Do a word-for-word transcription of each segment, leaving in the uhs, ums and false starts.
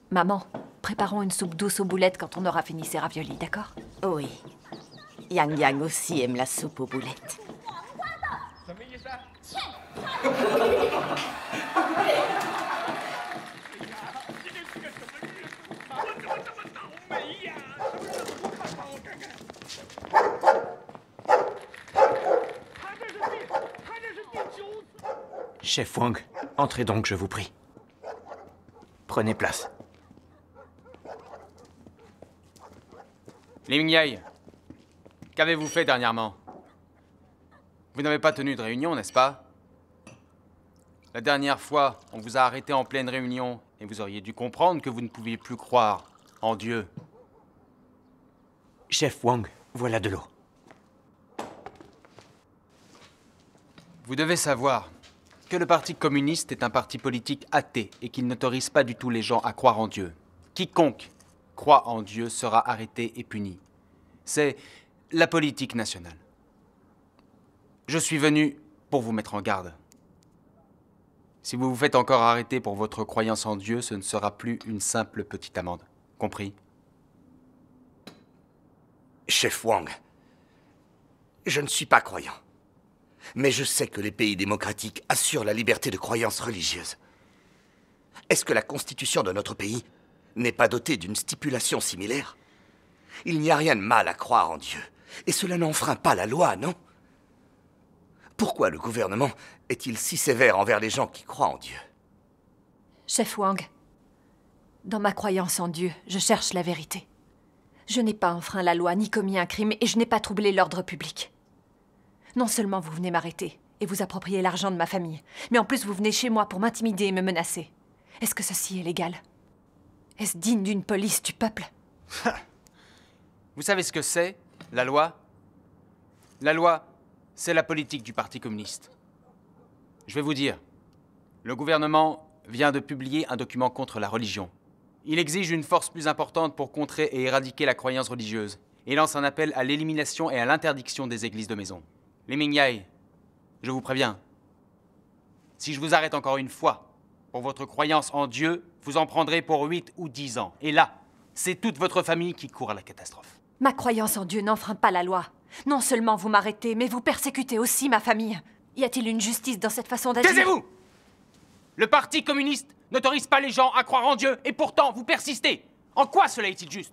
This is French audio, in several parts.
Maman, préparons une soupe douce aux boulettes quand on aura fini ces raviolis, d'accord? Oui. Yang Yang aussi aime la soupe aux boulettes. Chef Wang, entrez donc, je vous prie. Prenez place. Li Mingyai, qu'avez-vous fait dernièrement? Vous n'avez pas tenu de réunion, n'est-ce pas? La dernière fois, on vous a arrêté en pleine réunion et vous auriez dû comprendre que vous ne pouviez plus croire en Dieu. Chef Wang, voilà de l'eau. Vous devez savoir que le Parti communiste est un parti politique athée et qu'il n'autorise pas du tout les gens à croire en Dieu. Quiconque croit en Dieu sera arrêté et puni. C'est la politique nationale. Je suis venu pour vous mettre en garde. Si vous vous faites encore arrêter pour votre croyance en Dieu, ce ne sera plus une simple petite amende. Compris? Chef Wang, je ne suis pas croyant. Mais je sais que les pays démocratiques assurent la liberté de croyance religieuse. Est-ce que la constitution de notre pays n'est pas dotée d'une stipulation similaire? Il n'y a rien de mal à croire en Dieu. Et cela n'enfreint pas la loi, non? Pourquoi le gouvernement est-il si sévère envers les gens qui croient en Dieu? Chef Wang, dans ma croyance en Dieu, je cherche la vérité. Je n'ai pas enfreint la loi ni commis un crime et je n'ai pas troublé l'ordre public. Non seulement vous venez m'arrêter et vous approprier l'argent de ma famille, mais en plus vous venez chez moi pour m'intimider et me menacer. Est-ce que ceci est légal? Est-ce digne d'une police du peuple? Vous savez ce que c'est, la loi? La loi, c'est la politique du Parti communiste. Je vais vous dire, le gouvernement vient de publier un document contre la religion. Il exige une force plus importante pour contrer et éradiquer la croyance religieuse et lance un appel à l'élimination et à l'interdiction des églises de maison. Li Mingyai, je vous préviens, si je vous arrête encore une fois pour votre croyance en Dieu, vous en prendrez pour huit ou dix ans. Et là, c'est toute votre famille qui court à la catastrophe. Ma croyance en Dieu n'enfreint pas la loi. Non seulement vous m'arrêtez, mais vous persécutez aussi ma famille. Y a-t-il une justice dans cette façon d'agir? Taisez-vous! Le Parti communiste n'autorise pas les gens à croire en Dieu, et pourtant vous persistez. En quoi cela est-il juste?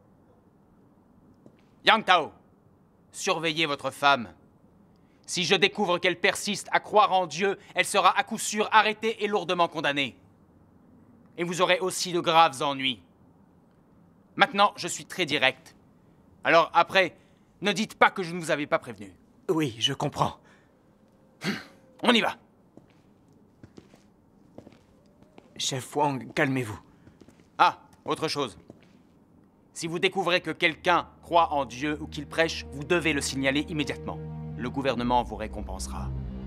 Yang Tao, surveillez votre femme. Si je découvre qu'elle persiste à croire en Dieu, elle sera à coup sûr arrêtée et lourdement condamnée. Et vous aurez aussi de graves ennuis. Maintenant, je suis très direct. Alors après, ne dites pas que je ne vous avais pas prévenu. Oui, je comprends. On y va. Chef Wang, calmez-vous. Ah, autre chose. Si vous découvrez que quelqu'un croit en Dieu ou qu'il prêche, vous devez le signaler immédiatement. Le gouvernement vous récompensera.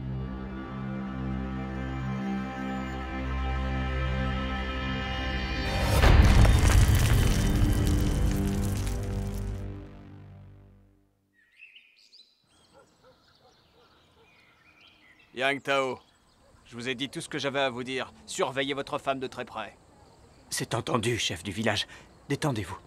Yang Tao, je vous ai dit tout ce que j'avais à vous dire. Surveillez votre femme de très près. C'est entendu, chef du village. Détendez-vous.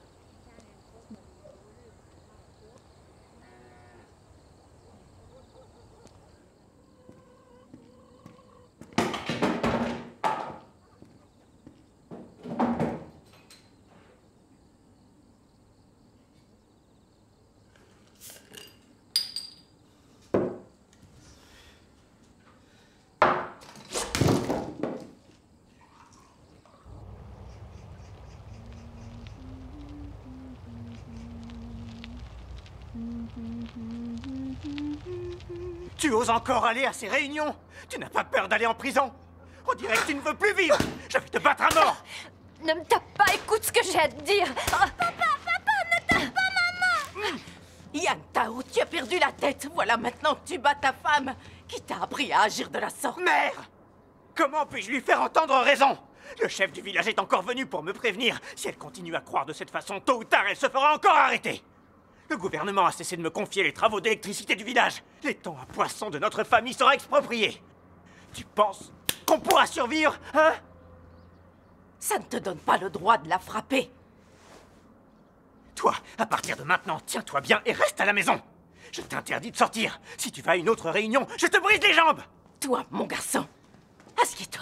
Tu oses encore aller à ces réunions? Tu n'as pas peur d'aller en prison? On dirait que tu ne veux plus vivre. Je vais te battre à mort. Ne me tape pas, écoute ce que j'ai à te dire. Oh. Papa, papa, ne tape pas maman! Yang Tao, tu as perdu la tête. Voilà maintenant que tu bats ta femme. Qui t'a appris à agir de la sorte? Mère! Comment puis-je lui faire entendre raison? Le chef du village est encore venu pour me prévenir. Si elle continue à croire de cette façon, tôt ou tard, elle se fera encore arrêter. Le gouvernement a cessé de me confier les travaux d'électricité du village. L'étang à poissons de notre famille sera exproprié. Tu penses qu'on pourra survivre, hein? Ça ne te donne pas le droit de la frapper. Toi, à partir de maintenant, tiens-toi bien et reste à la maison. Je t'interdis de sortir. Si tu vas à une autre réunion, je te brise les jambes. Toi, mon garçon, assieds-toi.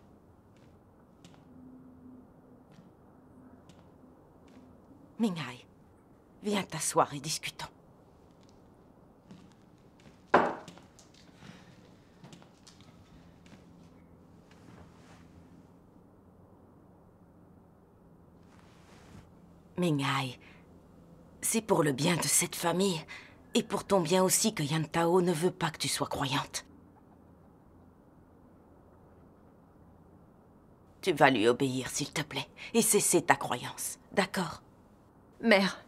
Minghai, viens t'asseoir et discutons. Minghai, c'est pour le bien de cette famille, et pour ton bien aussi que Yantao ne veut pas que tu sois croyante. Tu vas lui obéir, s'il te plaît, et cesser ta croyance, d'accord? Mère,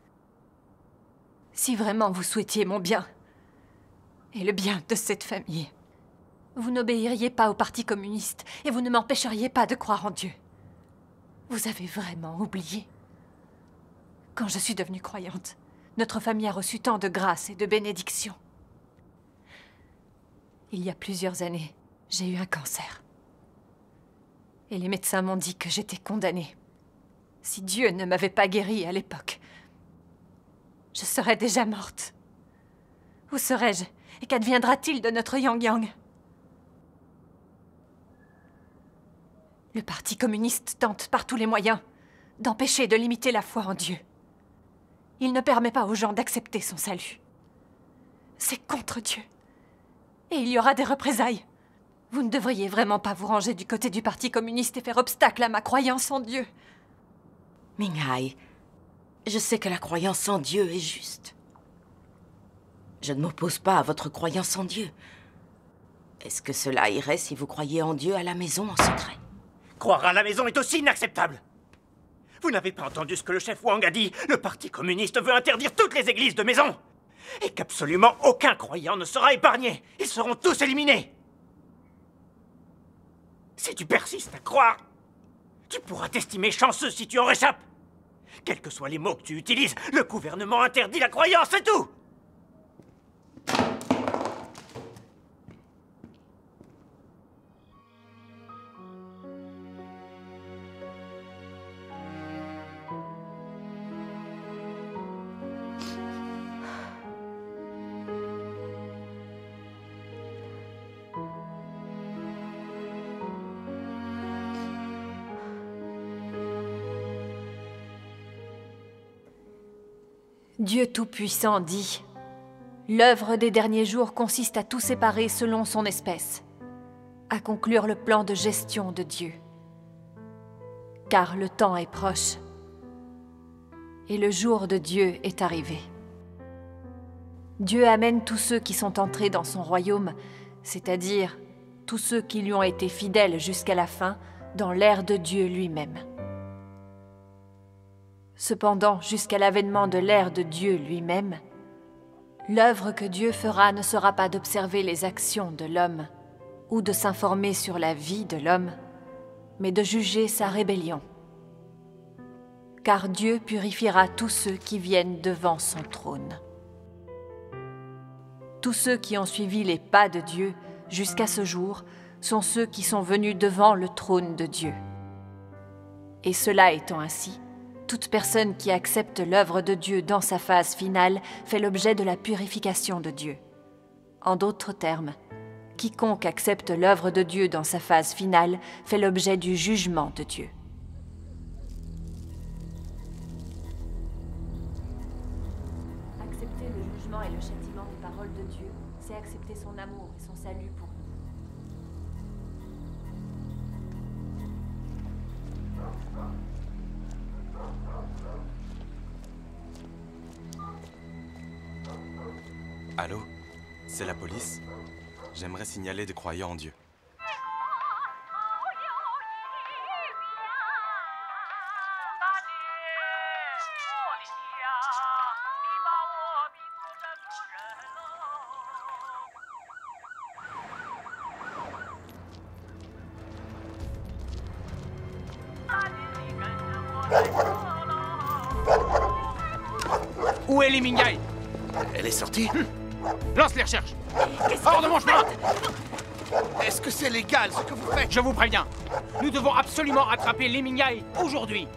si vraiment vous souhaitiez mon bien, et le bien de cette famille, vous n'obéiriez pas au Parti communiste, et vous ne m'empêcheriez pas de croire en Dieu. Vous avez vraiment oublié. Quand je suis devenue croyante, notre famille a reçu tant de grâces et de bénédictions. Il y a plusieurs années, j'ai eu un cancer. Et les médecins m'ont dit que j'étais condamnée. Si Dieu ne m'avait pas guérie à l'époque, je serais déjà morte. Où serais-je et qu'adviendra-t-il de notre Yang Yang? Le Parti communiste tente par tous les moyens d'empêcher de limiter la foi en Dieu. Il ne permet pas aux gens d'accepter son salut. C'est contre Dieu. Et il y aura des représailles. Vous ne devriez vraiment pas vous ranger du côté du Parti communiste et faire obstacle à ma croyance en Dieu. Minghai, je sais que la croyance en Dieu est juste. Je ne m'oppose pas à votre croyance en Dieu. Est-ce que cela irait si vous croyiez en Dieu à la maison en secret? Croire à la maison est aussi inacceptable. Vous n'avez pas entendu ce que le chef Wang a dit? Le Parti communiste veut interdire toutes les églises de maison. Et qu'absolument aucun croyant ne sera épargné. Ils seront tous éliminés. Si tu persistes à croire, tu pourras t'estimer chanceux si tu en réchappes. Quels que soient les mots que tu utilises, le gouvernement interdit la croyance, c'est tout. Dieu Tout-Puissant dit « L'œuvre des derniers jours consiste à tout séparer selon son espèce, à conclure le plan de gestion de Dieu. Car le temps est proche, et le jour de Dieu est arrivé. Dieu amène tous ceux qui sont entrés dans son royaume, c'est-à-dire tous ceux qui lui ont été fidèles jusqu'à la fin, dans l'ère de Dieu lui-même. Cependant, jusqu'à l'avènement de l'ère de Dieu lui-même, l'œuvre que Dieu fera ne sera pas d'observer les actions de l'homme ou de s'informer sur la vie de l'homme, mais de juger sa rébellion. Car Dieu purifiera tous ceux qui viennent devant son trône. Tous ceux qui ont suivi les pas de Dieu jusqu'à ce jour sont ceux qui sont venus devant le trône de Dieu. Et cela étant ainsi, toute personne qui accepte l'œuvre de Dieu dans sa phase finale fait l'objet de la purification de Dieu. En d'autres termes, quiconque accepte l'œuvre de Dieu dans sa phase finale fait l'objet du jugement de Dieu. Accepter le jugement et le châtiment des paroles de Dieu, c'est accepter son amour et son salut pour nous. Allô? C'est la police? J'aimerais signaler des croyants en Dieu. Où est Li Minghai? Elle est sortie? hum. Lance les recherches. Hors de mon chemin. Est-ce que c'est légal ce que vous faites? Je vous préviens, Nous devons absolument rattraper les Mingyai aujourd'hui.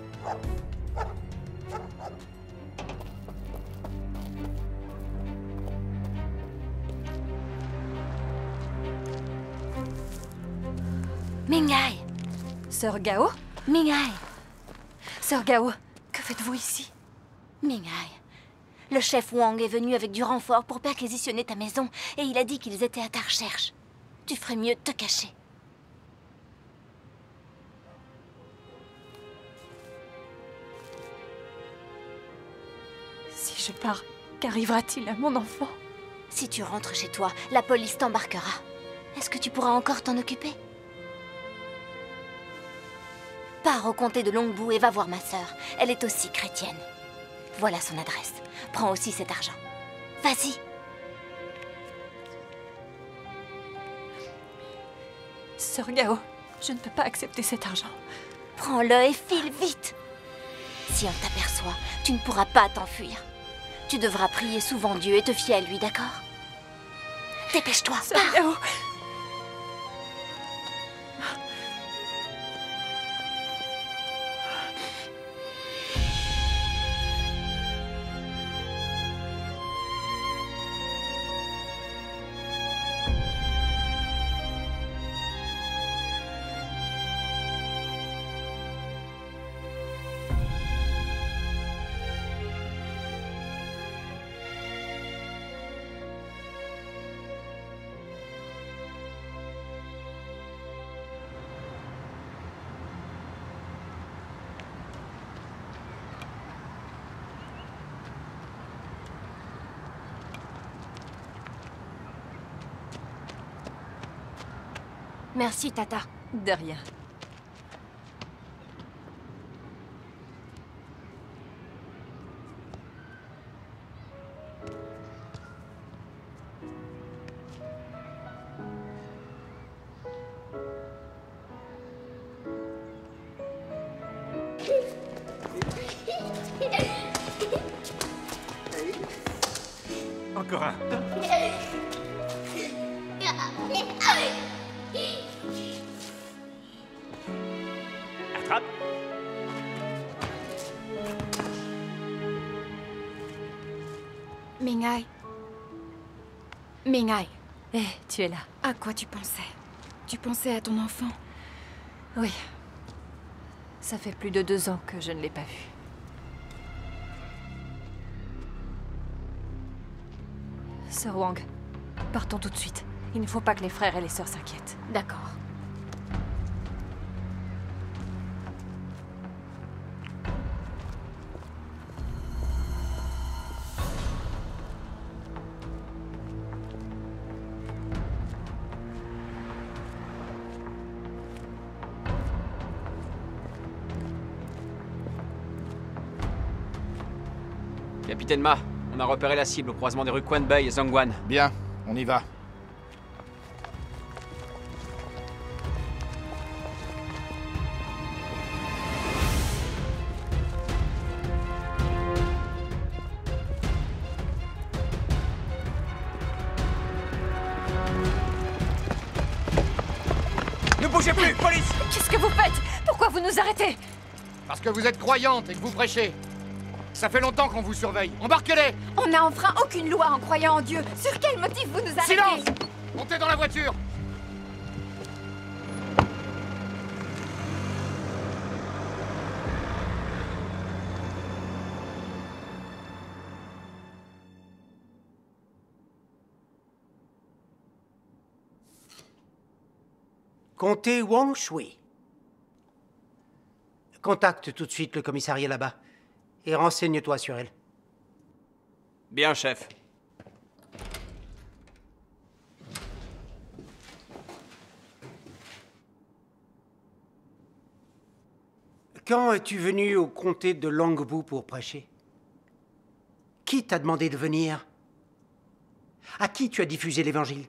Mingyai. Sœur Gao? Mingyai. Sœur Gao, que faites-vous ici? Mingyai. Le chef Wang est venu avec du renfort pour perquisitionner ta maison et il a dit qu'ils étaient à ta recherche. Tu ferais mieux de te cacher. Si je pars, qu'arrivera-t-il à mon enfant? Si tu rentres chez toi, la police t'embarquera. Est-ce que tu pourras encore t'en occuper? Pars au comté de Longbu et va voir ma sœur. Elle est aussi chrétienne. Voilà son adresse. Prends aussi cet argent. Vas-y. Sœur Gao, je ne peux pas accepter cet argent. Prends-le et file vite. Si on t'aperçoit, tu ne pourras pas t'enfuir. Tu devras prier souvent Dieu et te fier à lui, d'accord? Dépêche-toi, Sœur Gao. Merci, Tata. De rien. Encore un. Attrape. Mingyai. Mingyai. Eh, tu es là. À quoi tu pensais? Tu pensais à ton enfant? Oui. Ça fait plus de deux ans que je ne l'ai pas vu. Sir Wang, partons tout de suite. Il ne faut pas que les frères et les sœurs s'inquiètent. D'accord. Capitaine Ma, on a repéré la cible au croisement des rues Quanbei et Zhongguan. Bien, on y va. Ne bougez plus, police! Qu'est-ce que vous faites? Pourquoi vous nous arrêtez? Parce que vous êtes croyante et que vous prêchez. Ça fait longtemps qu'on vous surveille. Embarquez-les! On n'a enfreint aucune loi en croyant en Dieu. Sur quel motif vous nous arrêtez? Silence! Montez dans la voiture! Comté Wang Shui. Contacte tout de suite le commissariat là-bas et renseigne-toi sur elle. Bien, chef. Quand es-tu venu au comté de Longbu pour prêcher? Qui t'a demandé de venir? À qui tu as diffusé l'évangile?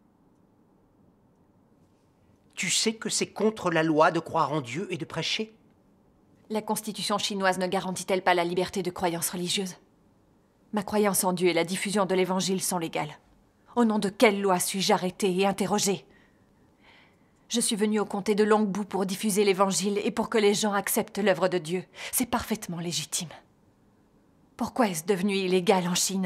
Tu sais que c'est contre la loi de croire en Dieu et de prêcher? La constitution chinoise ne garantit-elle pas la liberté de croyance religieuse? Ma croyance en Dieu et la diffusion de l'évangile sont légales. Au nom de quelle loi suis-je arrêtée et interrogée? Je suis venue au comté de Longbu pour diffuser l'Évangile et pour que les gens acceptent l'œuvre de Dieu. C'est parfaitement légitime. Pourquoi est-ce devenu illégal en Chine?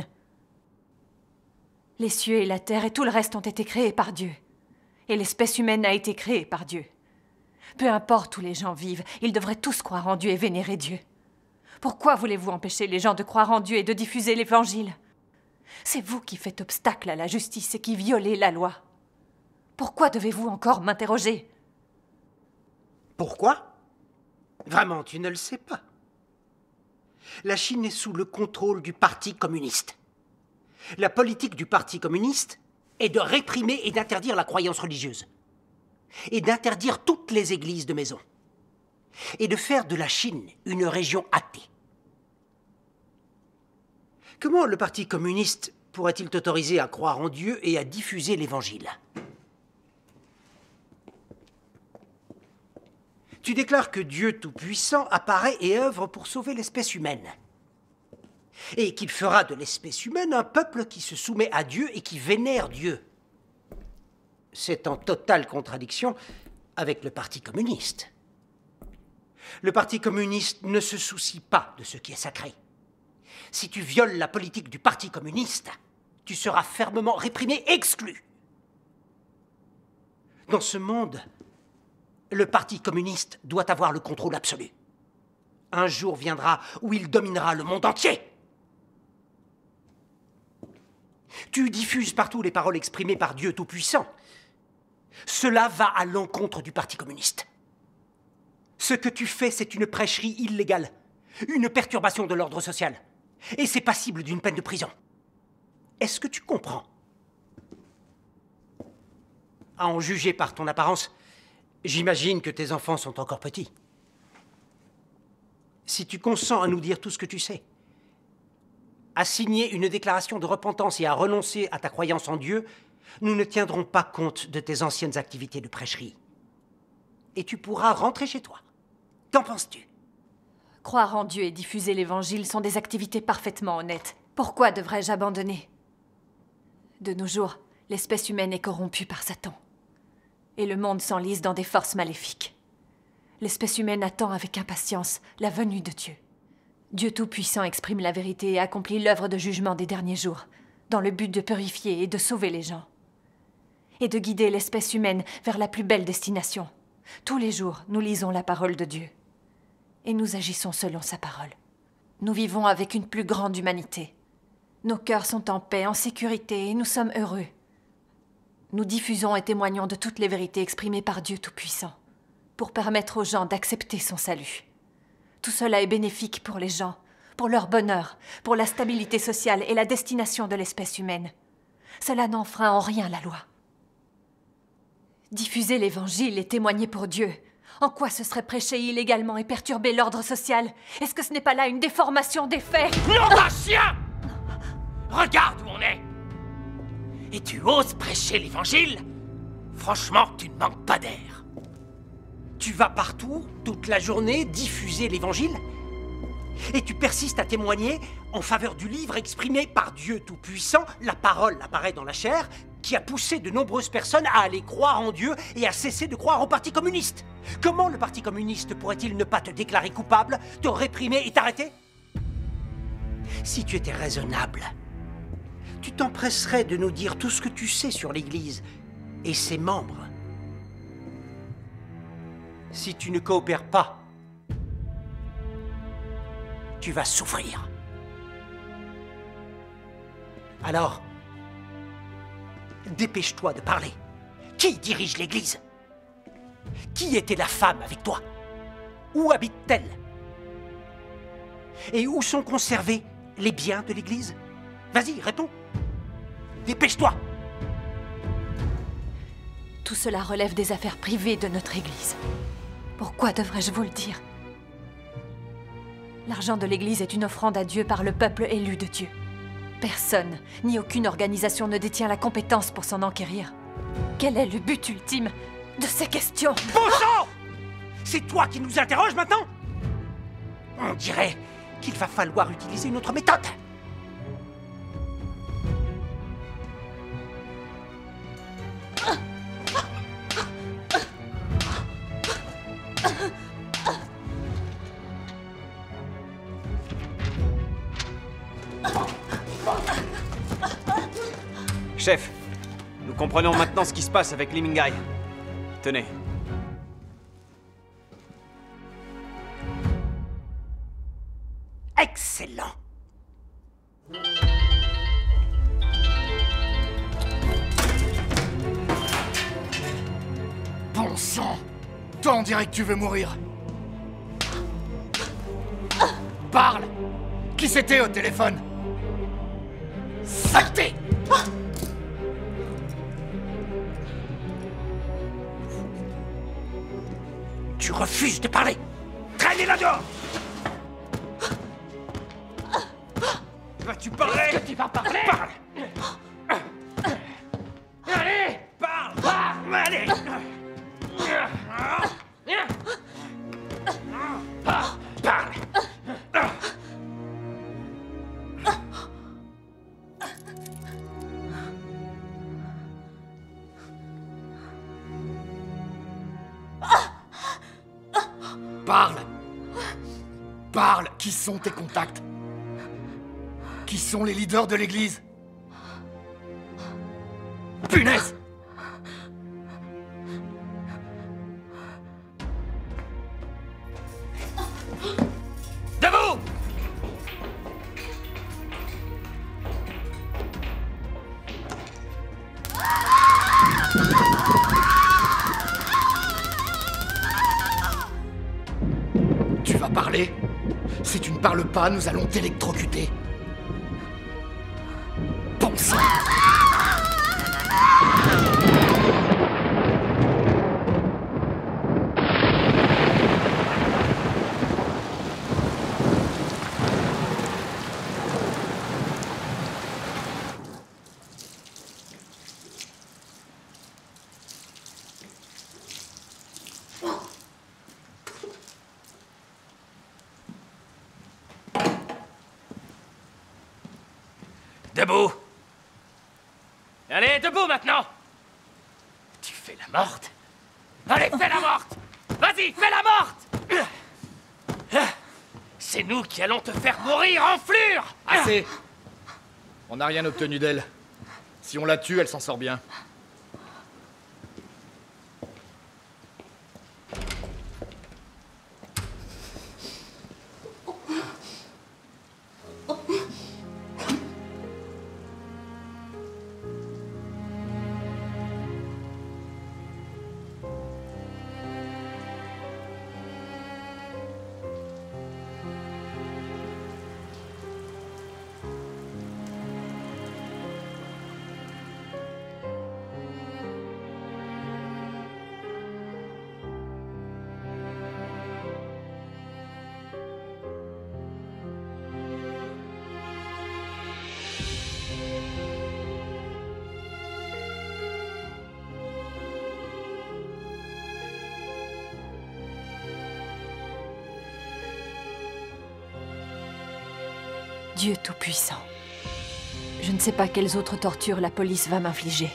Les cieux et la terre et tout le reste ont été créés par Dieu. Et l'espèce humaine a été créée par Dieu. Peu importe où les gens vivent, ils devraient tous croire en Dieu et vénérer Dieu. Pourquoi voulez-vous empêcher les gens de croire en Dieu et de diffuser l'Évangile? C'est vous qui faites obstacle à la justice et qui violez la loi. Pourquoi devez-vous encore m'interroger? Pourquoi? Vraiment, tu ne le sais pas. La Chine est sous le contrôle du Parti communiste. La politique du Parti communiste est de réprimer et d'interdire la croyance religieuse. Et d'interdire toutes les églises de maison. Et de faire de la Chine une région athée. Comment le Parti communiste pourrait-il t'autoriser à croire en Dieu et à diffuser l'Évangile? Tu déclares que Dieu Tout-Puissant apparaît et œuvre pour sauver l'espèce humaine. Et qu'il fera de l'espèce humaine un peuple qui se soumet à Dieu et qui vénère Dieu. C'est en totale contradiction avec le Parti communiste. Le Parti communiste ne se soucie pas de ce qui est sacré. Si tu violes la politique du Parti communiste, tu seras fermement réprimé, exclu. Dans ce monde, le Parti communiste doit avoir le contrôle absolu. Un jour viendra où il dominera le monde entier. Tu diffuses partout les paroles exprimées par Dieu Tout-Puissant. Cela va à l'encontre du Parti communiste. Ce que tu fais, c'est une prêcherie illégale, une perturbation de l'ordre social, et c'est passible d'une peine de prison. Est-ce que tu comprends? À en juger par ton apparence, j'imagine que tes enfants sont encore petits. Si tu consens à nous dire tout ce que tu sais, à signer une déclaration de repentance et à renoncer à ta croyance en Dieu, nous ne tiendrons pas compte de tes anciennes activités de prêcherie. Et tu pourras rentrer chez toi. Qu'en penses-tu? Croire en Dieu et diffuser l'Évangile sont des activités parfaitement honnêtes. Pourquoi devrais-je abandonner? De nos jours, l'espèce humaine est corrompue par Satan. Et le monde s'enlise dans des forces maléfiques. L'espèce humaine attend avec impatience la venue de Dieu. Dieu Tout-Puissant exprime la vérité et accomplit l'œuvre de jugement des derniers jours, dans le but de purifier et de sauver les gens. Et de guider l'espèce humaine vers la plus belle destination. Tous les jours, nous lisons la parole de Dieu. Et nous agissons selon sa parole. Nous vivons avec une plus grande humanité. Nos cœurs sont en paix, en sécurité, et nous sommes heureux. Nous diffusons et témoignons de toutes les vérités exprimées par Dieu Tout-Puissant, pour permettre aux gens d'accepter son salut. Tout cela est bénéfique pour les gens, pour leur bonheur, pour la stabilité sociale et la destination de l'espèce humaine. Cela n'enfreint en rien la loi. Diffuser l'Évangile et témoigner pour Dieu, en quoi ce serait prêcher illégalement et perturber l'ordre social? Est-ce que ce n'est pas là une déformation des faits? Non, d'un chien! Regarde où on est! Et tu oses prêcher l'Évangile? Franchement, tu ne manques pas d'air. Tu vas partout, toute la journée, diffuser l'Évangile? Et tu persistes à témoigner en faveur du livre exprimé par Dieu Tout-Puissant, la parole apparaît dans la chair, qui a poussé de nombreuses personnes à aller croire en Dieu et à cesser de croire au Parti communiste. Comment le Parti communiste pourrait-il ne pas te déclarer coupable, te réprimer et t'arrêter? Si tu étais raisonnable, tu t'empresserais de nous dire tout ce que tu sais sur l'Église et ses membres. Si tu ne coopères pas, tu vas souffrir. Alors, dépêche-toi de parler. Qui dirige l'Église? Qui était la femme avec toi? Où habite-t-elle? Et où sont conservés les biens de l'Église? Vas-y, réponds. Dépêche-toi. Tout cela relève des affaires privées de notre Église. Pourquoi devrais-je vous le dire? L'argent de l'Église est une offrande à Dieu par le peuple élu de Dieu. Personne, ni aucune organisation ne détient la compétence pour s'en enquérir. Quel est le but ultime de ces questions? Bon sang! C'est toi qui nous interroges maintenant? On dirait qu'il va falloir utiliser une autre méthode. Chef, nous comprenons maintenant ce qui se passe avec Li Minghai. Tenez. Excellent. Bon sang! Toi, on dirait que tu veux mourir. Parle! Qui c'était au téléphone? Saleté! Tu refuses de parler. Traînez-la dehors. Vas-tu parler? Est-ce que tu vas parler? Parle! Allez! Parle! Parle! Allez! Parle! Parle! Parle! Qui sont tes contacts? Qui sont les leaders de l'église? Punaise! Debout! Tu vas parler? Si tu ne parles pas, nous allons t'électrocuter. Bon sang! Debout! Allez, debout maintenant! Tu fais la morte? Allez, fais la morte! Vas-y, fais la morte! C'est nous qui allons te faire mourir en flure! Assez! On n'a rien obtenu d'elle. Si on la tue, elle s'en sort bien. Dieu Tout-Puissant, je ne sais pas quelles autres tortures la police va m'infliger.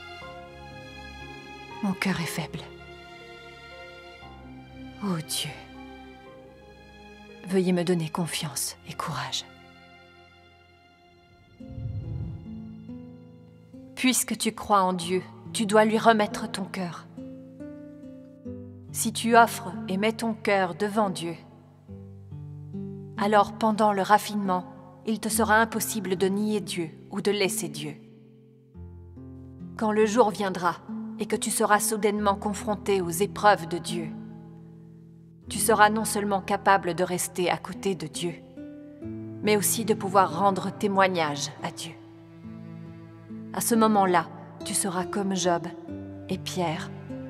Mon cœur est faible. Oh Dieu, veuillez me donner confiance et courage. Puisque tu crois en Dieu, tu dois lui remettre ton cœur. Si tu offres et mets ton cœur devant Dieu, alors pendant le raffinement, il te sera impossible de nier Dieu ou de laisser Dieu. Quand le jour viendra et que tu seras soudainement confronté aux épreuves de Dieu, tu seras non seulement capable de rester à côté de Dieu, mais aussi de pouvoir rendre témoignage à Dieu. À ce moment-là, tu seras comme Job et Pierre.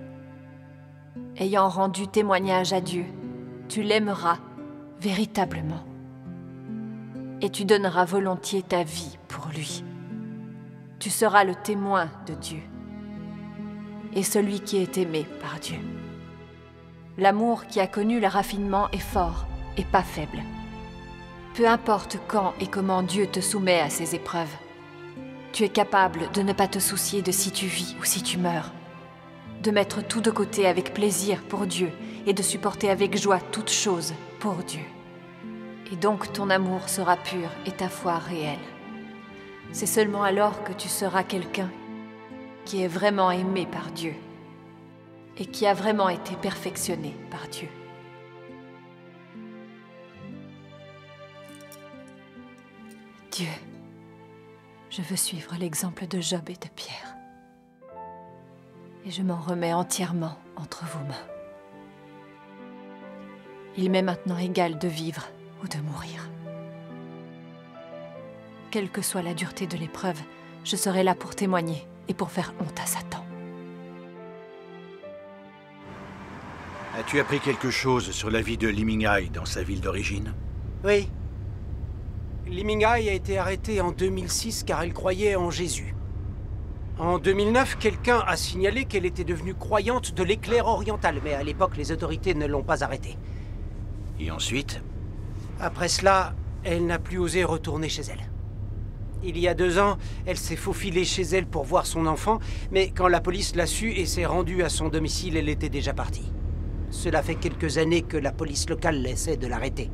Ayant rendu témoignage à Dieu, tu l'aimeras véritablement. Et tu donneras volontiers ta vie pour lui. Tu seras le témoin de Dieu et celui qui est aimé par Dieu. L'amour qui a connu le raffinement est fort et pas faible. Peu importe quand et comment Dieu te soumet à ces épreuves, tu es capable de ne pas te soucier de si tu vis ou si tu meurs, de mettre tout de côté avec plaisir pour Dieu et de supporter avec joie toutes choses pour Dieu. Et donc ton amour sera pur et ta foi réelle. C'est seulement alors que tu seras quelqu'un qui est vraiment aimé par Dieu et qui a vraiment été perfectionné par Dieu. Dieu, je veux suivre l'exemple de Job et de Pierre. Et je m'en remets entièrement entre vos mains. Il m'est maintenant égal de vivre ou de mourir. Quelle que soit la dureté de l'épreuve, je serai là pour témoigner et pour faire honte à Satan. As-tu appris quelque chose sur la vie de Li Minghai dans sa ville d'origine? Oui. Li Minghai a été arrêtée en deux mille six car elle croyait en Jésus. En deux mille neuf, quelqu'un a signalé qu'elle était devenue croyante de l'éclair oriental, mais à l'époque, les autorités ne l'ont pas arrêtée. Et ensuite? Après cela, elle n'a plus osé retourner chez elle. Il y a deux ans, elle s'est faufilée chez elle pour voir son enfant, mais quand la police l'a su et s'est rendue à son domicile, elle était déjà partie. Cela fait quelques années que la police locale essaie de l'arrêter.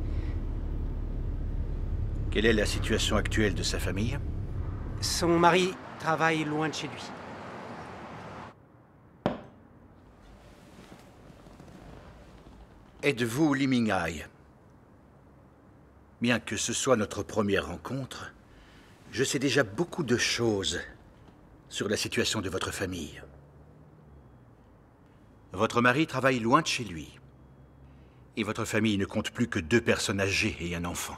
Quelle est la situation actuelle de sa famille? Son mari travaille loin de chez lui. Êtes-vous Li Minghai? Bien que ce soit notre première rencontre, je sais déjà beaucoup de choses sur la situation de votre famille. Votre mari travaille loin de chez lui. Et votre famille ne compte plus que deux personnes âgées et un enfant.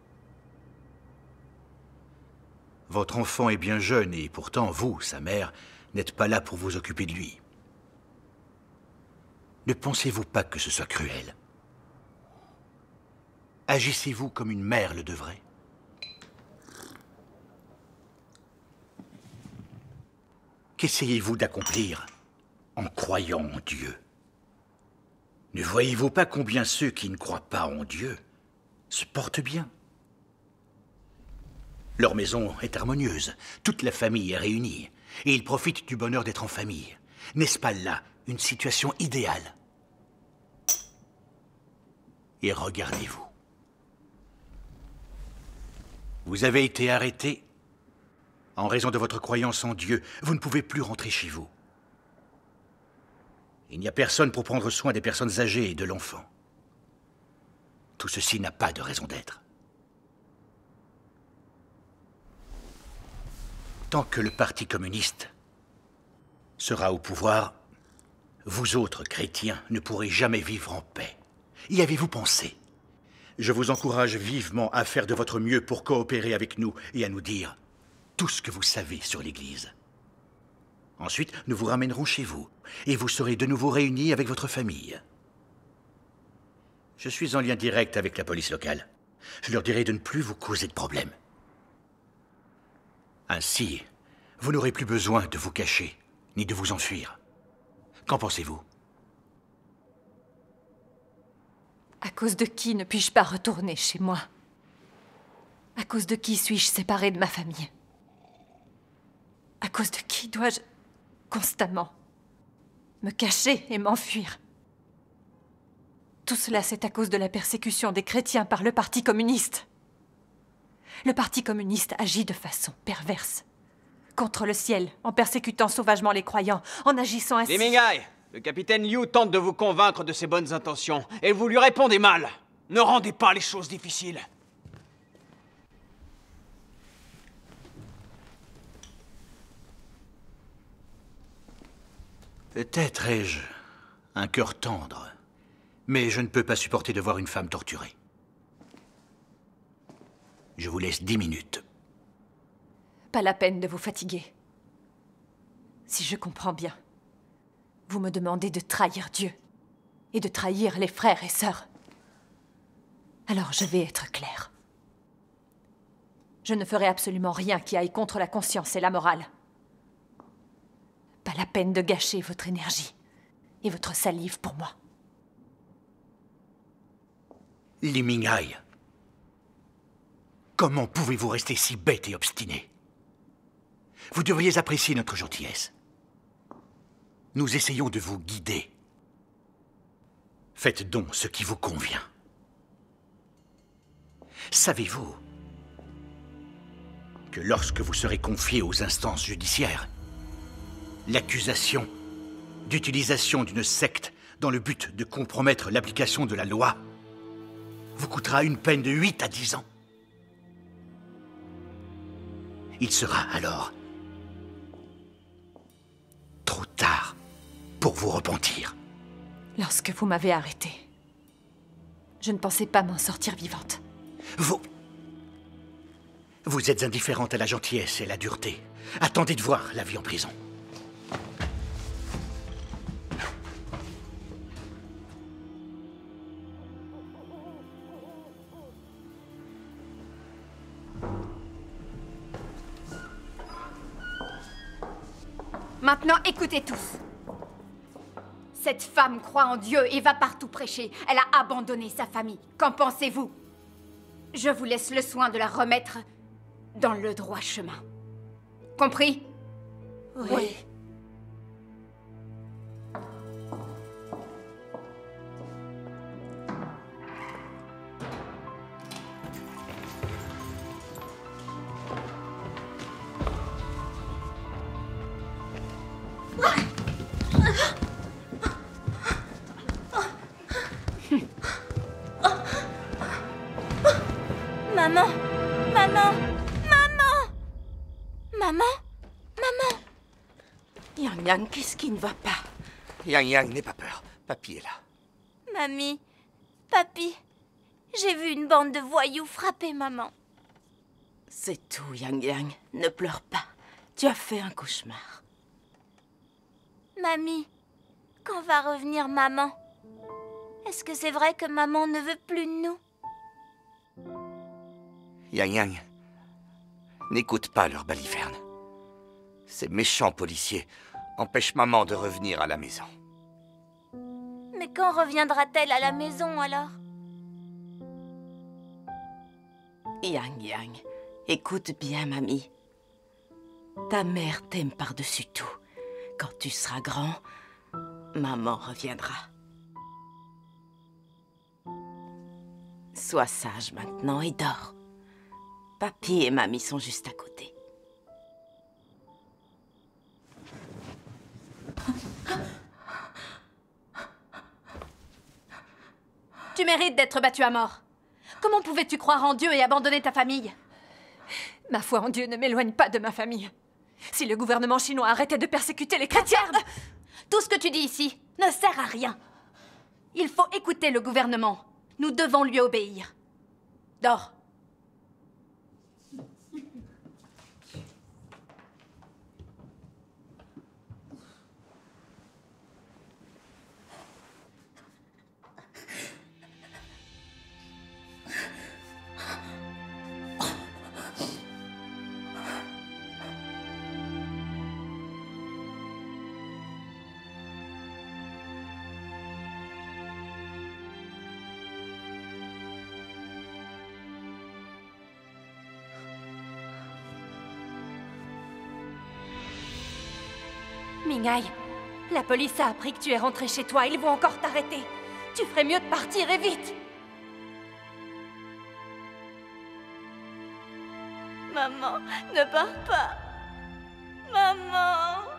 Votre enfant est bien jeune et pourtant, vous, sa mère, n'êtes pas là pour vous occuper de lui. Ne pensez-vous pas que ce soit cruel? Agissez-vous comme une mère le devrait? Qu'essayez-vous d'accomplir en croyant en Dieu? Ne voyez-vous pas combien ceux qui ne croient pas en Dieu se portent bien? Leur maison est harmonieuse, toute la famille est réunie, et ils profitent du bonheur d'être en famille. N'est-ce pas là une situation idéale? Et regardez-vous. Vous avez été arrêté en raison de votre croyance en Dieu. Vous ne pouvez plus rentrer chez vous. Il n'y a personne pour prendre soin des personnes âgées et de l'enfant. Tout ceci n'a pas de raison d'être. Tant que le Parti communiste sera au pouvoir, vous autres chrétiens ne pourrez jamais vivre en paix. Y avez-vous pensé? Je vous encourage vivement à faire de votre mieux pour coopérer avec nous et à nous dire tout ce que vous savez sur l'Église. Ensuite, nous vous ramènerons chez vous et vous serez de nouveau réunis avec votre famille. Je suis en lien direct avec la police locale. Je leur dirai de ne plus vous causer de problèmes. Ainsi, vous n'aurez plus besoin de vous cacher, ni de vous enfuir. Qu'en pensez-vous? À cause de qui ne puis-je pas retourner chez moi? À cause de qui suis-je séparée de ma famille? À cause de qui dois-je constamment me cacher et m'enfuir? Tout cela, c'est à cause de la persécution des chrétiens par le Parti communiste. Le Parti communiste agit de façon perverse contre le ciel, en persécutant sauvagement les croyants, en agissant ainsi... Li Minghai, le capitaine Liu tente de vous convaincre de ses bonnes intentions, et vous lui répondez mal. Ne rendez pas les choses difficiles. Peut-être ai-je un cœur tendre, mais je ne peux pas supporter de voir une femme torturée. Je vous laisse dix minutes. Pas la peine de vous fatiguer. Si je comprends bien, vous me demandez de trahir Dieu et de trahir les frères et sœurs. Alors je vais être claire. Je ne ferai absolument rien qui aille contre la conscience et la morale. Pas la peine de gâcher votre énergie et votre salive pour moi. Li Minghai, comment pouvez-vous rester si bête et obstiné? Vous devriez apprécier notre gentillesse. Nous essayons de vous guider. Faites donc ce qui vous convient. Savez-vous que lorsque vous serez confié aux instances judiciaires, l'accusation d'utilisation d'une secte dans le but de compromettre l'application de la loi vous coûtera une peine de huit à dix ans. Il sera alors trop tard pour vous repentir. Lorsque vous m'avez arrêtée, je ne pensais pas m'en sortir vivante. Vous... Vous êtes indifférente à la gentillesse et à la dureté. Attendez de voir la vie en prison. Maintenant, écoutez tous. Cette femme croit en Dieu et va partout prêcher. Elle a abandonné sa famille. Qu'en pensez-vous? Je vous laisse le soin de la remettre dans le droit chemin. Compris? Oui. Oui. Maman! Maman! Maman! Maman! Maman! Yang Yang, qu'est-ce qui ne va pas? Yang Yang, n'aie pas peur. Papy est là. Mamie, Papy, j'ai vu une bande de voyous frapper maman. C'est tout, Yang Yang. Ne pleure pas. Tu as fait un cauchemar. Mamie, quand va revenir maman? Est-ce que c'est vrai que maman ne veut plus de nous? Yang Yang, n'écoute pas leur baliverne. Ces méchants policiers empêchent maman de revenir à la maison. Mais quand reviendra-t-elle à la maison alors? Yang Yang, écoute bien, mamie. Ta mère t'aime par-dessus tout. Quand tu seras grand, maman reviendra. Sois sage maintenant et dors. Papy et mamie sont juste à côté. Tu mérites d'être battu à mort. Comment pouvais-tu croire en Dieu et abandonner ta famille? Ma foi en Dieu ne m'éloigne pas de ma famille. Si le gouvernement chinois arrêtait de persécuter les chrétiens... Regarde! Tout ce que tu dis ici ne sert à rien. Il faut écouter le gouvernement. Nous devons lui obéir. Dors. Minghai, la police a appris que tu es rentré chez toi. Ils vont encore t'arrêter. Tu ferais mieux de partir et vite. Maman, ne pars pas. Maman.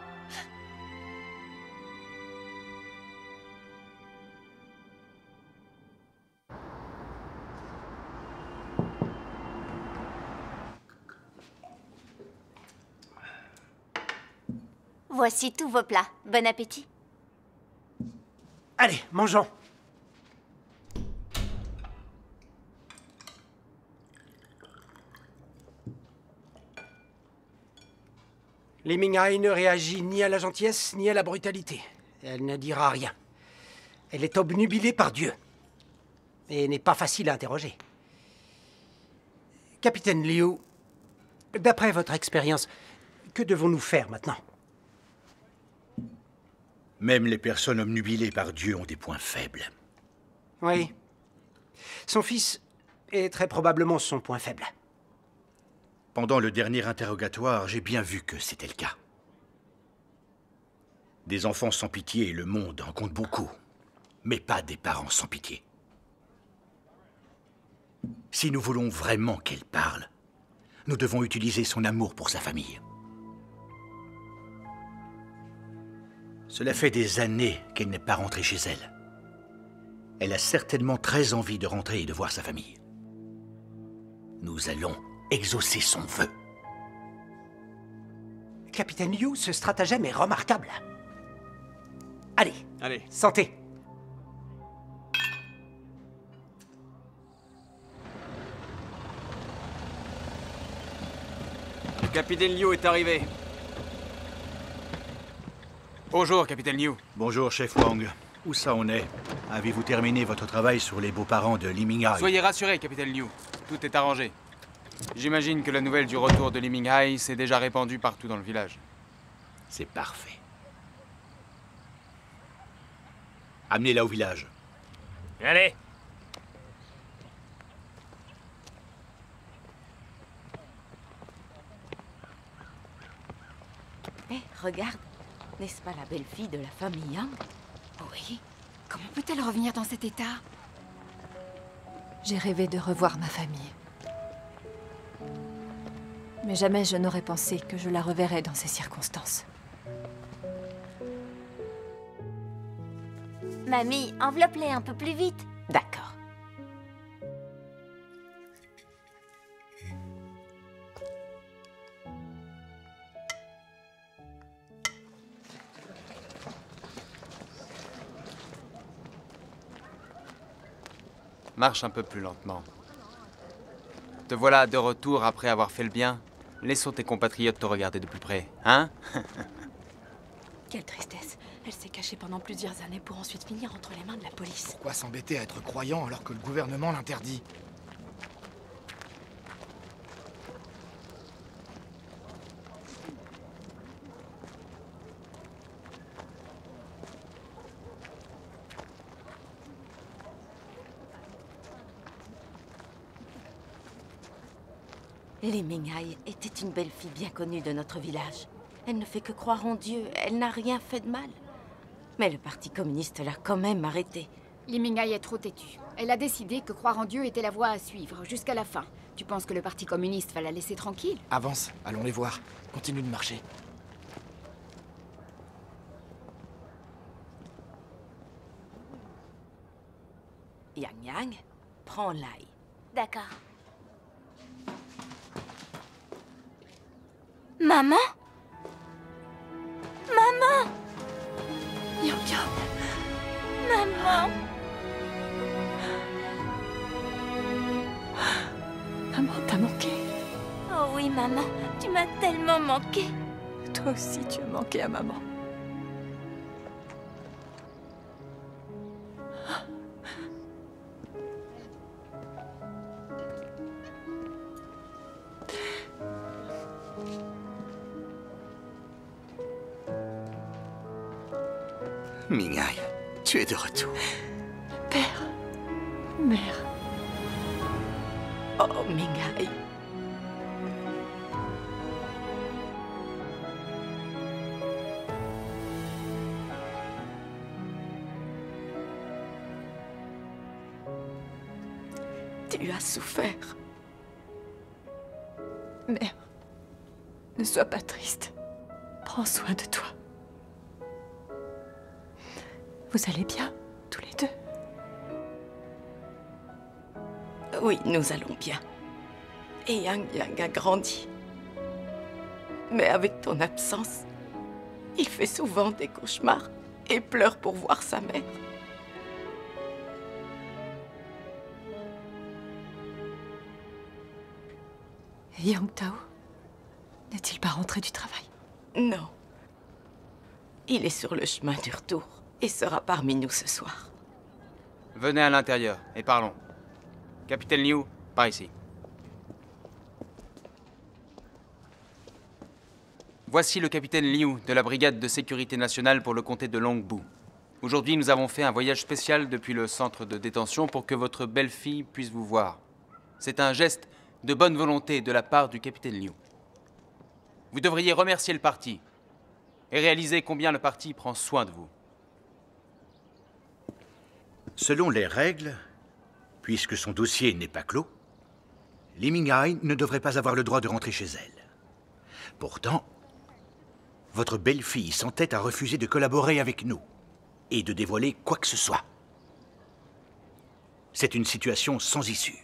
Voici tous vos plats. Bon appétit. Allez, mangeons. Li Minghai ne réagit ni à la gentillesse ni à la brutalité. Elle ne dira rien. Elle est obnubilée par Dieu. Et n'est pas facile à interroger. Capitaine Liu, d'après votre expérience, que devons-nous faire maintenant? Même les personnes obnubilées par Dieu ont des points faibles. Oui. Son fils est très probablement son point faible. Pendant le dernier interrogatoire, j'ai bien vu que c'était le cas. Des enfants sans pitié, le monde en compte beaucoup. Mais pas des parents sans pitié. Si nous voulons vraiment qu'elle parle, nous devons utiliser son amour pour sa famille. Cela fait des années qu'elle n'est pas rentrée chez elle. Elle a certainement très envie de rentrer et de voir sa famille. Nous allons exaucer son vœu. Capitaine Liu, ce stratagème est remarquable. Allez, Allez. santé. Le capitaine Liu est arrivé. Bonjour, capitaine Liu. Bonjour, chef Wang. Où ça en est? Avez-vous terminé votre travail sur les beaux-parents de Li Minghai? Soyez rassurés, capitaine Liu. Tout est arrangé. J'imagine que la nouvelle du retour de Li Minghai s'est déjà répandue partout dans le village. C'est parfait. Amenez-la au village. Allez. Hé, regarde. N'est-ce pas la belle-fille de la famille Yang? Oui. Comment peut-elle revenir dans cet état? J'ai rêvé de revoir ma famille. Mais jamais je n'aurais pensé que je la reverrais dans ces circonstances. Mamie, enveloppe-les un peu plus vite. D'accord. Marche un peu plus lentement. Te voilà de retour après avoir fait le bien. Laissons tes compatriotes te regarder de plus près, hein? Quelle tristesse. Elle s'est cachée pendant plusieurs années pour ensuite finir entre les mains de la police. Pourquoi s'embêter à être croyant alors que le gouvernement l'interdit? Li Minghai était une belle fille bien connue de notre village. Elle ne fait que croire en Dieu, elle n'a rien fait de mal. Mais le parti communiste l'a quand même arrêtée. Li Minghai est trop têtue. Elle a décidé que croire en Dieu était la voie à suivre, jusqu'à la fin. Tu penses que le parti communiste va la laisser tranquille? Avance, allons les voir. Continue de marcher. Yang Yang, prends l'ail. D'accord. Maman? Maman? Yang Yang. Maman? Maman t'a manqué. Oh oui, maman. Tu m'as tellement manqué. Toi aussi, tu as manqué à maman. Minghai, tu es de retour. Père, mère. Oh, Minghai. Tu as souffert. Mère, ne sois pas triste. Prends soin de toi. Vous allez bien, tous les deux? Oui, nous allons bien. Et Yang Yang a grandi. Mais avec ton absence, il fait souvent des cauchemars et pleure pour voir sa mère. Yang Tao n'est-il pas rentré du travail? Non. Il est sur le chemin du retour et sera parmi nous ce soir. Venez à l'intérieur et parlons. Capitaine Liu, par ici. Voici le capitaine Liu de la brigade de sécurité nationale pour le comté de Longbu. Aujourd'hui, nous avons fait un voyage spécial depuis le centre de détention pour que votre belle-fille puisse vous voir. C'est un geste de bonne volonté de la part du capitaine Liu. Vous devriez remercier le parti et réaliser combien le parti prend soin de vous. Selon les règles, Puisque son dossier n'est pas clos, Li Minghai ne devrait pas avoir le droit de rentrer chez elle. Pourtant, votre belle-fille s'entête à refuser de collaborer avec nous et de dévoiler quoi que ce soit. C'est une situation sans issue.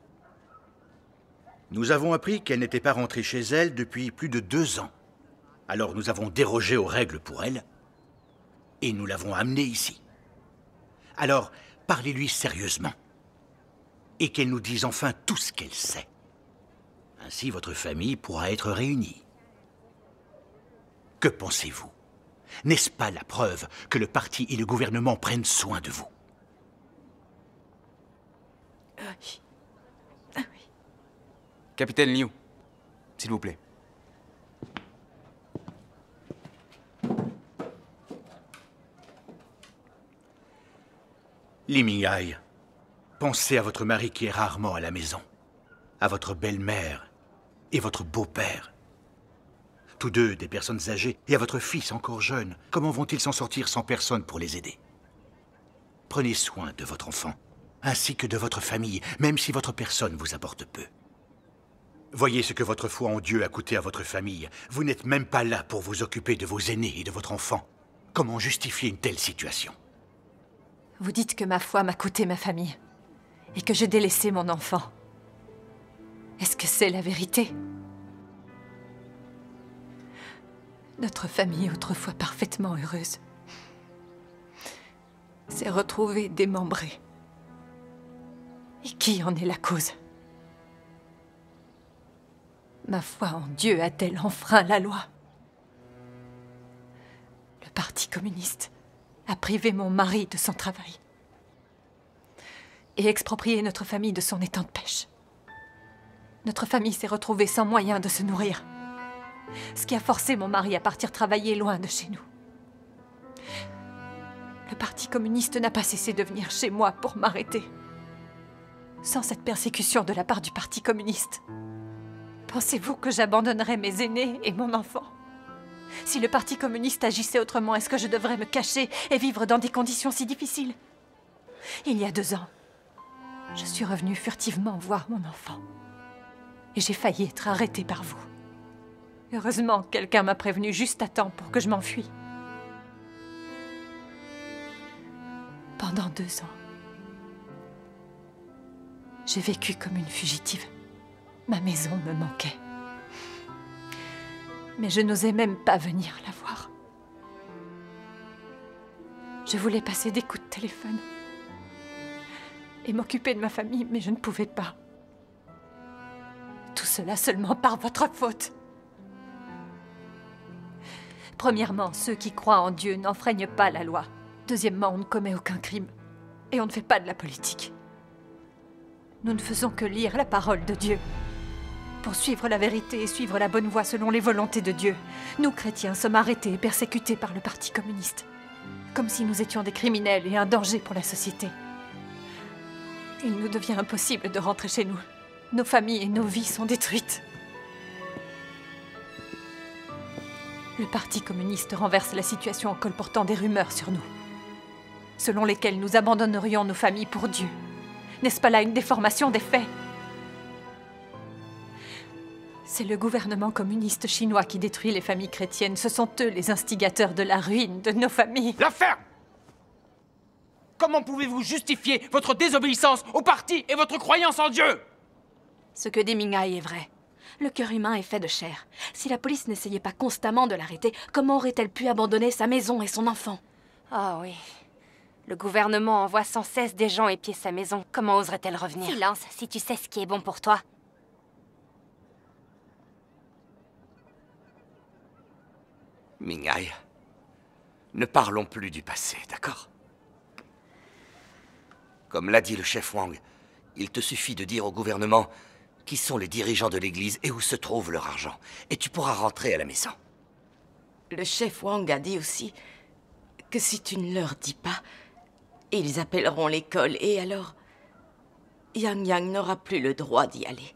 Nous avons appris qu'elle n'était pas rentrée chez elle depuis plus de deux ans. Alors nous avons dérogé aux règles pour elle et nous l'avons amenée ici. Alors, parlez-lui sérieusement et qu'elle nous dise enfin tout ce qu'elle sait. Ainsi, votre famille pourra être réunie. Que pensez-vous? N'est-ce pas la preuve que le parti et le gouvernement prennent soin de vous? Oui. Capitaine Liu, s'il vous plaît. Li Minghai, pensez à votre mari qui est rarement à la maison, à votre belle-mère et votre beau-père. Tous deux des personnes âgées, et à votre fils encore jeune. Comment vont-ils s'en sortir sans personne pour les aider? Prenez soin de votre enfant, ainsi que de votre famille, même si votre personne vous apporte peu. Voyez ce que votre foi en Dieu a coûté à votre famille. Vous n'êtes même pas là pour vous occuper de vos aînés et de votre enfant. Comment justifier une telle situation? Vous dites que ma foi m'a coûté ma famille et que j'ai délaissé mon enfant. Est-ce que c'est la vérité? Notre famille, autrefois parfaitement heureuse, s'est retrouvée démembrée. Et qui en est la cause? Ma foi en Dieu a-t-elle enfreint la loi? Le Parti communiste a privé mon mari de son travail et exproprié notre famille de son étang de pêche. Notre famille s'est retrouvée sans moyen de se nourrir, ce qui a forcé mon mari à partir travailler loin de chez nous. Le Parti communiste n'a pas cessé de venir chez moi pour m'arrêter. Sans cette persécution de la part du Parti communiste, pensez-vous que j'abandonnerais mes aînés et mon enfant? Si le Parti communiste agissait autrement, est-ce que je devrais me cacher et vivre dans des conditions si difficiles? Il y a deux ans, je suis revenue furtivement voir mon enfant. Et j'ai failli être arrêtée par vous. Heureusement, quelqu'un m'a prévenu juste à temps pour que je m'enfuie. Pendant deux ans, j'ai vécu comme une fugitive. Ma maison me manquait. Mais je n'osais même pas venir la voir. Je voulais passer des coups de téléphone et m'occuper de ma famille, mais je ne pouvais pas. Tout cela seulement par votre faute. Premièrement, ceux qui croient en Dieu n'enfreignent pas la loi. Deuxièmement, on ne commet aucun crime. Et on ne fait pas de la politique. Nous ne faisons que lire la parole de Dieu. Pour suivre la vérité et suivre la bonne voie selon les volontés de Dieu, nous, chrétiens, sommes arrêtés et persécutés par le Parti communiste. Comme si nous étions des criminels et un danger pour la société. Il nous devient impossible de rentrer chez nous. Nos familles et nos vies sont détruites. Le Parti communiste renverse la situation en colportant des rumeurs sur nous, selon lesquelles nous abandonnerions nos familles pour Dieu. N'est-ce pas là une déformation des faits? C'est le gouvernement communiste chinois qui détruit les familles chrétiennes. Ce sont eux les instigateurs de la ruine de nos familles. La ferme! Comment pouvez-vous justifier votre désobéissance au parti et votre croyance en Dieu? Ce que dit Minghai est vrai. Le cœur humain est fait de chair. Si la police n'essayait pas constamment de l'arrêter, comment aurait-elle pu abandonner sa maison et son enfant? Ah oui. Le gouvernement envoie sans cesse des gens épier sa maison. Comment oserait-elle revenir? Silence, si tu sais ce qui est bon pour toi. Minghai, ne parlons plus du passé, d'accord? Comme l'a dit le chef Wang, il te suffit de dire au gouvernement qui sont les dirigeants de l'église et où se trouve leur argent, et tu pourras rentrer à la maison. Le chef Wang a dit aussi que si tu ne leur dis pas, ils appelleront l'école, et alors Yang Yang n'aura plus le droit d'y aller.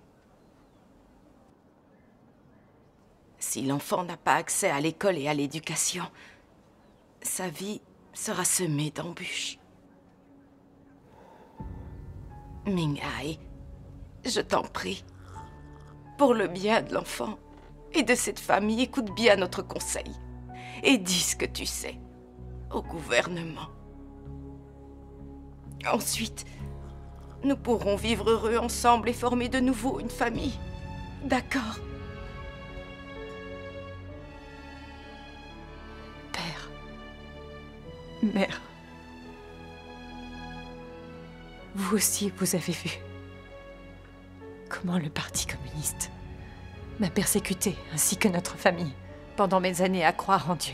Si l'enfant n'a pas accès à l'école et à l'éducation, sa vie sera semée d'embûches. Ming-Hai, je t'en prie, pour le bien de l'enfant et de cette famille, écoute bien notre conseil et dis ce que tu sais au gouvernement. Ensuite, nous pourrons vivre heureux ensemble et former de nouveau une famille. D'accord? Père. Mère. Vous aussi, vous avez vu comment le Parti communiste m'a persécuté, ainsi que notre famille, pendant mes années à croire en Dieu.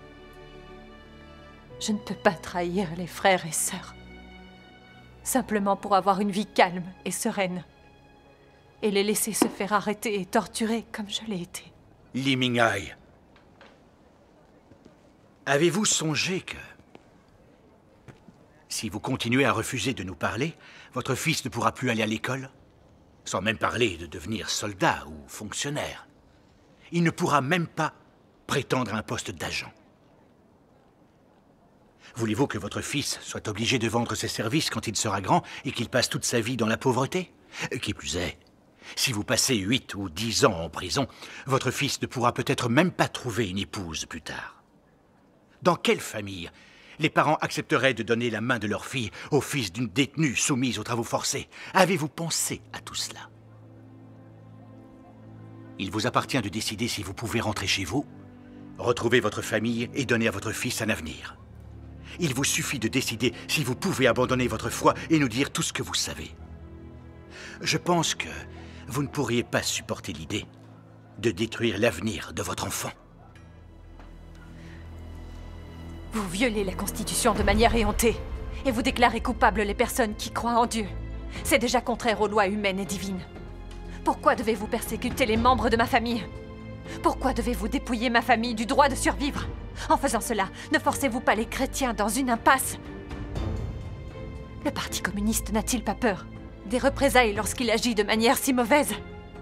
Je ne peux pas trahir les frères et sœurs, simplement pour avoir une vie calme et sereine, et les laisser se faire arrêter et torturer comme je l'ai été. Li Ming-Hai, avez-vous songé que si vous continuez à refuser de nous parler, votre fils ne pourra plus aller à l'école? Sans même parler de devenir soldat ou fonctionnaire. Il ne pourra même pas prétendre à un poste d'agent. Voulez-vous que votre fils soit obligé de vendre ses services quand il sera grand et qu'il passe toute sa vie dans la pauvreté? Qui plus est, si vous passez huit ou dix ans en prison, votre fils ne pourra peut-être même pas trouver une épouse plus tard. Dans quelle famille les parents accepteraient de donner la main de leur fille au fils d'une détenue soumise aux travaux forcés? Avez-vous pensé à tout cela? Il vous appartient de décider si vous pouvez rentrer chez vous, retrouver votre famille et donner à votre fils un avenir. Il vous suffit de décider si vous pouvez abandonner votre foi et nous dire tout ce que vous savez. Je pense que vous ne pourriez pas supporter l'idée de détruire l'avenir de votre enfant. Vous violez la Constitution de manière éhontée et vous déclarez coupables les personnes qui croient en Dieu. C'est déjà contraire aux lois humaines et divines. Pourquoi devez-vous persécuter les membres de ma famille? Pourquoi devez-vous dépouiller ma famille du droit de survivre? En faisant cela, ne forcez-vous pas les chrétiens dans une impasse? Le Parti communiste n'a-t-il pas peur des représailles lorsqu'il agit de manière si mauvaise?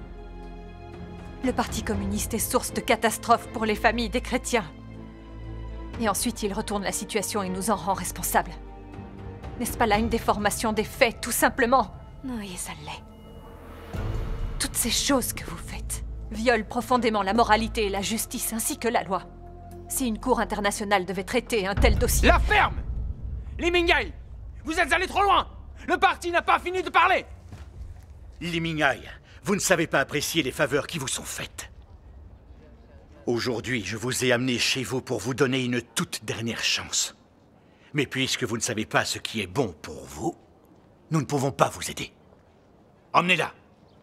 Le Parti communiste est source de catastrophes pour les familles des chrétiens. Et ensuite, il retourne la situation et nous en rend responsables. N'est-ce pas là une déformation des faits, tout simplement? Oui, ça l'est. Toutes ces choses que vous faites violent profondément la moralité et la justice, ainsi que la loi. Si une cour internationale devait traiter un tel dossier... La ferme! Li Ming-Hai, vous êtes allés trop loin! Le parti n'a pas fini de parler! Li Ming-Hai, vous ne savez pas apprécier les faveurs qui vous sont faites. Aujourd'hui, je vous ai amené chez vous pour vous donner une toute dernière chance. Mais puisque vous ne savez pas ce qui est bon pour vous, nous ne pouvons pas vous aider. Emmenez-la.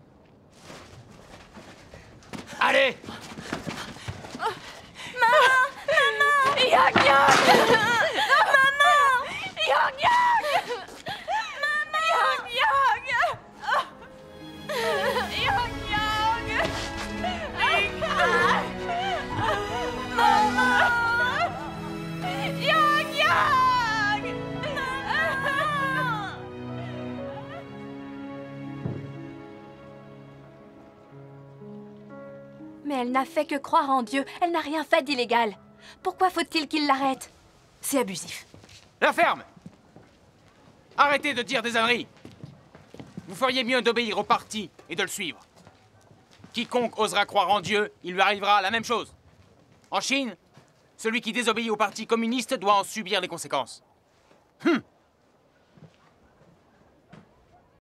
Allez! Maman! Maman! Yang Yang! Maman! Yang Yang! Maman! Yang Yang! Yang Yang! Maman! Yang Yang! Mais elle n'a fait que croire en Dieu. Elle n'a rien fait d'illégal. Pourquoi faut-il qu'il l'arrête? C'est abusif. La ferme! Arrêtez de dire des âneries! Vous feriez mieux d'obéir au parti et de le suivre. Quiconque osera croire en Dieu, il lui arrivera la même chose. En Chine, celui qui désobéit au parti communiste doit en subir les conséquences. Hum.